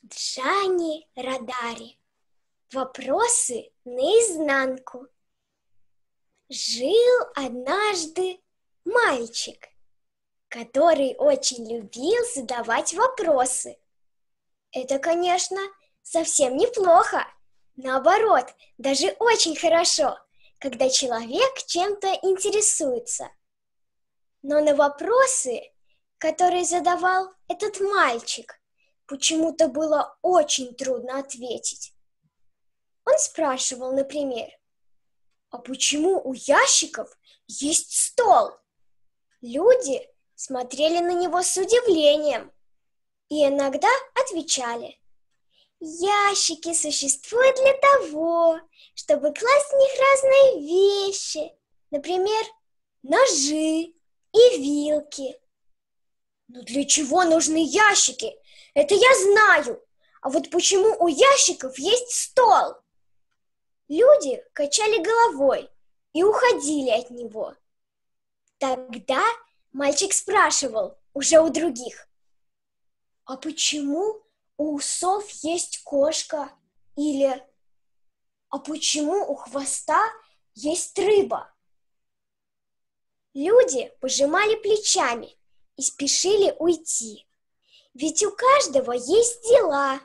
Джани Родари. Вопросы наизнанку. Жил однажды мальчик, который очень любил задавать вопросы. Это, конечно, совсем неплохо. Наоборот, даже очень хорошо, когда человек чем-то интересуется. Но на вопросы, которые задавал этот мальчик, почему-то было очень трудно ответить. Он спрашивал, например, «А почему у ящиков есть стол?» Люди смотрели на него с удивлением и иногда отвечали, «Ящики существуют для того, чтобы класть в них разные вещи, например, ножи и вилки». «Но для чего нужны ящики? Это я знаю. А вот почему у ящиков есть стол?» Люди качали головой и уходили от него. Тогда мальчик спрашивал уже у других, «А почему у усов есть кошка?» Или «А почему у хвоста есть рыба?» Люди пожимали плечами и спешили уйти, ведь у каждого есть дела.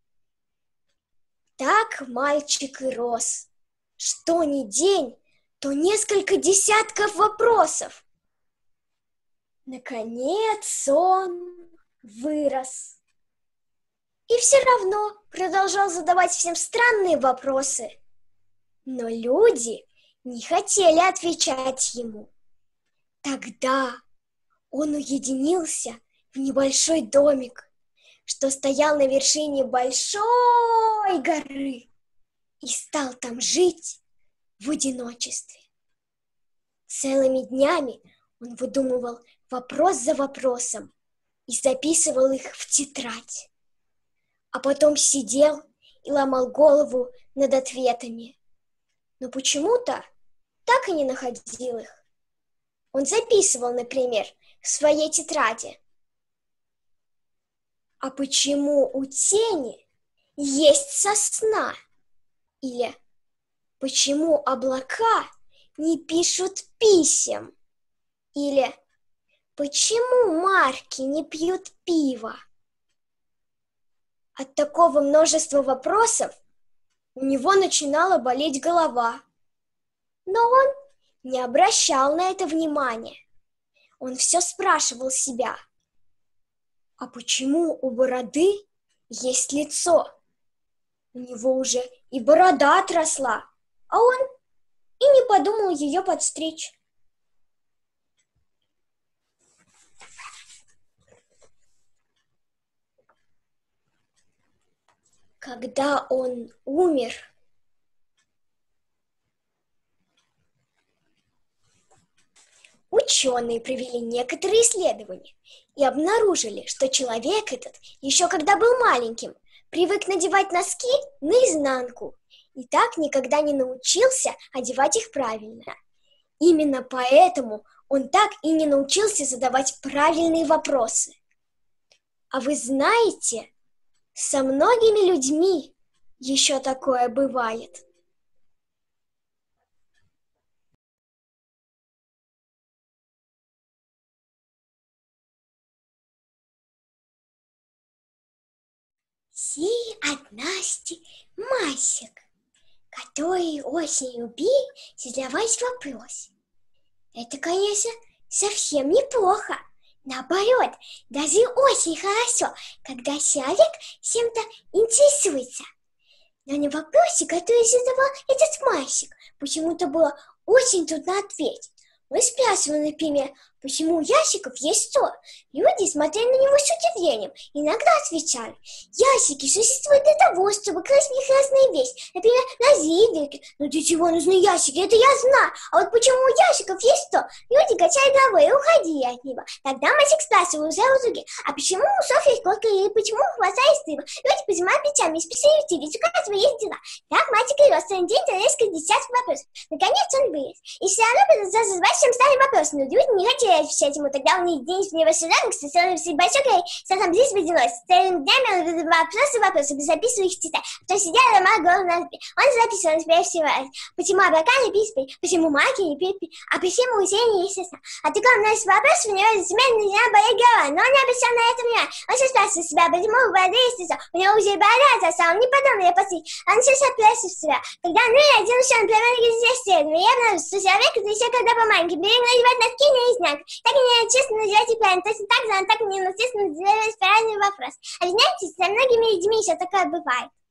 Так мальчик и рос. Что ни день, то несколько десятков вопросов. Наконец он вырос. И все равно продолжал задавать всем странные вопросы. Но люди не хотели отвечать ему. Тогда он уединился в небольшой домик, что стоял на вершине большой горы, и стал там жить в одиночестве. Целыми днями он выдумывал вопрос за вопросом и записывал их в тетрадь, а потом сидел и ломал голову над ответами, но почему-то так и не находил их. Он записывал, например, в своей тетради, «А почему у тени есть сосна?» Или «Почему облака не пишут писем?» Или «Почему марки не пьют пиво?» От такого множества вопросов у него начинала болеть голова. Но он не обращал на это внимания. Он все спрашивал себя, «А почему у бороды есть лицо?» У него уже и борода отросла, а он и не подумал ее подстричь. Когда он умер, ученые провели некоторые исследования и обнаружили, что человек этот, еще когда был маленьким, привык надевать носки наизнанку и так никогда не научился одевать их правильно. Именно поэтому он так и не научился задавать правильные вопросы. А вы знаете, со многими людьми еще такое бывает. Си однажды мальчик, который очень любил задавать вопросы. Это, конечно, совсем неплохо. Наоборот, даже очень хорошо, когда человек чем-то интересуется. Но на вопросы, которые задавал этот мальчик, почему-то было очень трудно ответить. Он спрашивал, например, почему у ящиков есть стол. Люди смотрели на него с удивлением, иногда отвечали, ящики существуют для того, чтобы класть в них разные вещи, например, ножи и вилки. Но для чего нужны ящики, это я знаю. А вот почему у ящиков есть стол? Люди качали головой и уходили от него. Тогда мальчик спрашивал уже у других, а почему у усов есть кошка и почему у хвоста есть рыба? Люди пожимали плечами и спешили уйти, ведь у каждого есть дела. Так мальчик и рос целый день, несколько десятков вопросов. Наконец он вырос. И все равно продолжал задавать всем старые вопросы, но люди не хотели отвечать ему, тогда он единственный вашей радости, становится большой, сам здесь выделилось, целыми днями вопросы, записываю их в тетрадь. Потом сидел Роман голову, он записывал, например, всего, почему облака не пишут, почему маки не пишут, а почему у Сени есть сосна. А такой у нас вопрос, у него земельно начинает болеть голова, но он не обращал на это внимания. Он сейчас спрашивает себя, почему у воды есть сосна, у него уже борода сосна, он не подумал ее посмотреть, он сейчас отпрашивает себя. Когда один еще, например, здесь исследование, я обнаружил, что человек, это еще когда был маленький, перенадевать носки не есть знак. Так и не честно называйте правильно, точно так же, он так и не естественно называет правильный вопрос. А вы знаете, со многими людьми еще такое бывает.